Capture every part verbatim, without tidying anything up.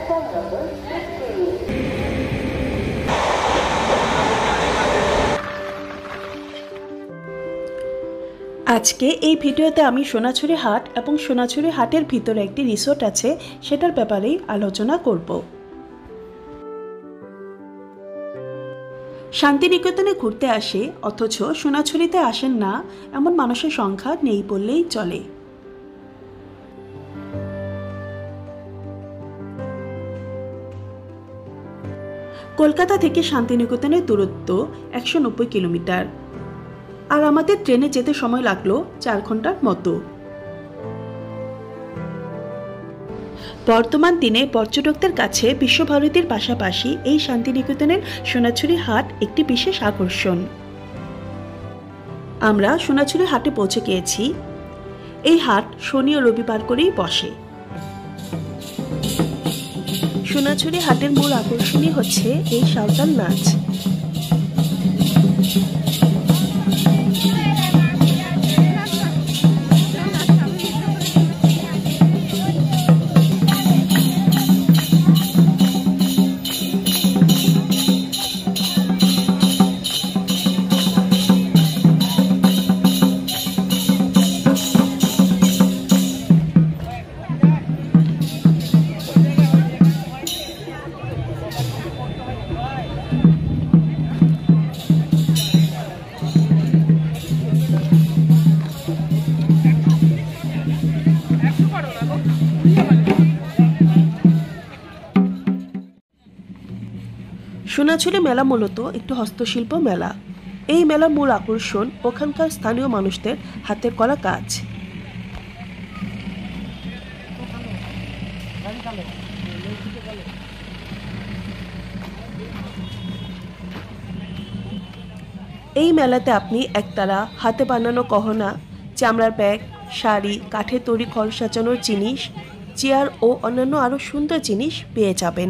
Platform number sixteen. আজকে এই ভিডিওতে আমি সোনাঝুরি হাট এবং সোনাঝুরি হাটের ভিতরে একটি রিসোর্ট আছে সেটার ব্যাপারেই আলোচনা করব। শান্তিনিকেতনে ঘুরতে আসে অথচ সোনাঝুরিতে আসেন না এমন মানুষের সংখ্যা নেই বললেই চলে। কলকাতা থেকে শান্তিনিকেতনের দূরত্ব একশো নব্বই কিলোমিটার, আর আমাদের ট্রেনে যেতে সময় লাগলো চার ঘন্টার মতো। বর্তমান দিনে পর্যটকদের কাছে বিশ্বভারতীর পাশাপাশি এই শান্তিনিকেতনের সোনাঝুরি হাট একটি বিশেষ আকর্ষণ। আমরা সোনাঝুরি হাটে পৌঁছে গিয়েছি। এই হাট শনি ও রবিবার করেই বসে। সোনাঝুরি হাটের মূল আকর্ষণই হচ্ছে এই সাঁওতাল নাচ। সোনাঝুরি মেলা মূলত একটি হস্তশিল্প মেলা। এই মেলার মূল আকর্ষণ ওখানকার স্থানীয় মানুষদের হাতের করা কাজ। এই মেলাতে আপনি একতারা হাতে বানানো গহনা, চামড়ার ব্যাগ, শাড়ি, কাঠের তৈরি ঘর সাজানোর জিনিস, চেয়ার ও অন্যান্য আরও সুন্দর জিনিস পেয়ে যাবেন।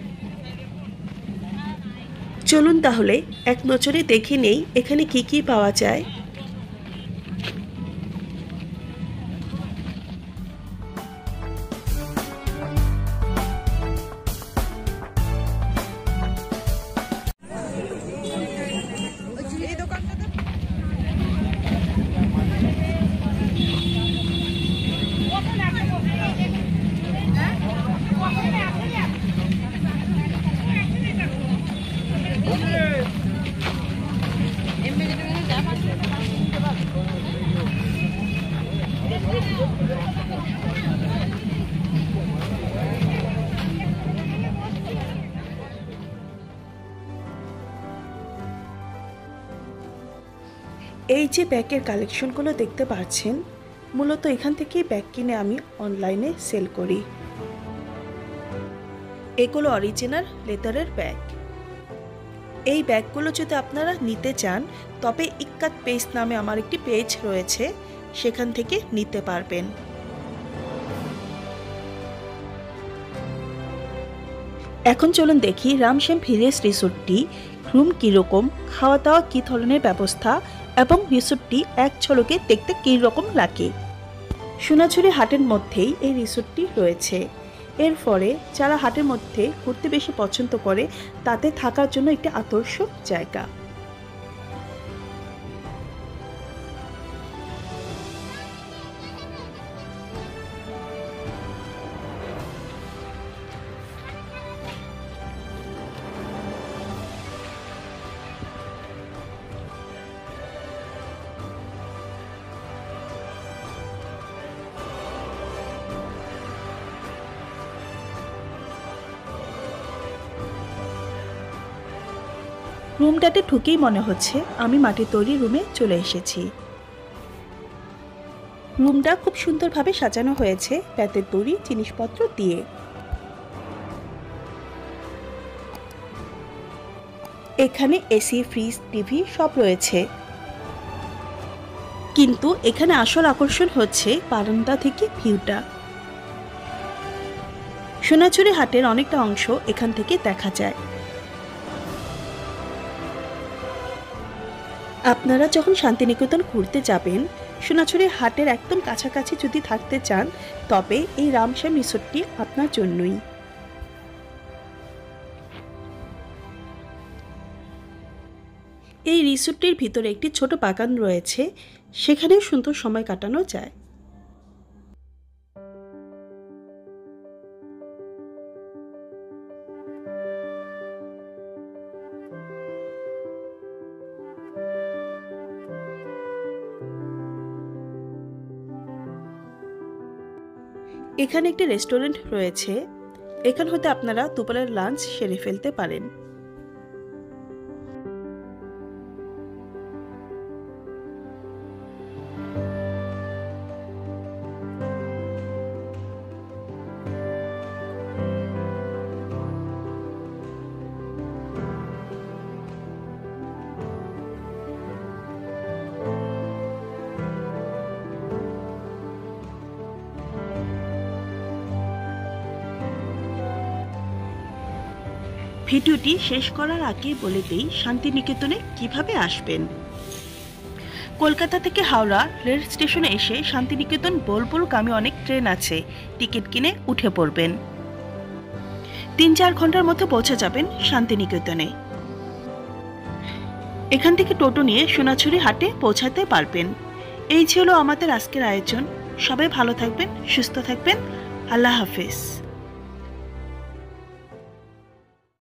চলুন তাহলে এক নজরে দেখে নেই এখানে কি কি পাওয়া যায়। এই যে ব্যাগের কালেকশনগুলো দেখতে পাচ্ছেন, মূলত এখান থেকেই ব্যাগ কিনে আমি অনলাইনে সেল করি। এগুলো অরিজিনাল লেদারের ব্যাগ। এই ব্যাগগুলো যদি আপনারা নিতে চান তবে ইক্কাত পেজ নামে আমার একটি পেজ রয়েছে, সেখান থেকে নিতে পারবেন। এখন চলুন দেখি রাম শ্যাম ভিলেজ রিসোর্টটি রুম কীরকম, খাওয়া দাওয়া কী ধরনের ব্যবস্থা এবং রিসোর্টটি এক ঝলকে দেখতে কী রকম লাগে। সোনাঝুরি হাটের মধ্যেই এই রিসোর্টটি রয়েছে। এর ফলে যারা হাটের মধ্যে ঘুরতে বেশি পছন্দ করে তাতে থাকার জন্য একটি আদর্শ জায়গা। রুমটাতে ঢুকেই মনে হচ্ছে আমি মাটির তৈরি রুমে চলে এসেছি। রুমটা খুব সুন্দরভাবে সাজানো হয়েছে বেতের তৈরি জিনিসপত্র দিয়ে। এখানে এসি, ফ্রিজ, টিভি সব রয়েছে। কিন্তু এখানে আসল আকর্ষণ হচ্ছে বারান্দা থেকে ভিউটা। সোনাঝুরি হাটের অনেকটা অংশ এখান থেকে দেখা যায়। আপনারা যখন শান্তিনিকেতন ঘুরতে যাবেন, সোনাঝুরি হাটের একদম কাছাকাছি যদি থাকতে চান তবে এই রাম শ্যাম রিসোর্টটি আপনার জন্যই। এই রিসোর্টটির ভিতরে একটি ছোট বাগান রয়েছে, সেখানেও সুন্দর সময় কাটানো যায়। এখানে একটি রেস্টুরেন্ট রয়েছে, এখান হতে আপনারা দুপুরের লাঞ্চ সেরে ফেলতে পারেন। ভিডিওটি শেষ করার আগে বলে দেই শান্তিনিকেতনে কিভাবে আসবেন। কলকাতা থেকে হাওড়া রেল স্টেশনে এসে শান্তিনিকেতন বোলপুরগামী অনেক ট্রেন আছে, টিকিট কিনে উঠে পড়বেন। তিন চার ঘন্টার মধ্যে পৌঁছে যাবেন শান্তিনিকেতনে। এখান থেকে টোটো নিয়ে সোনাঝুরি হাটে পৌঁছাতে পারবেন। এই ছিল আমাদের আজকের আয়োজন। সবাই ভালো থাকবেন, সুস্থ থাকবেন। আল্লাহ হাফেজ।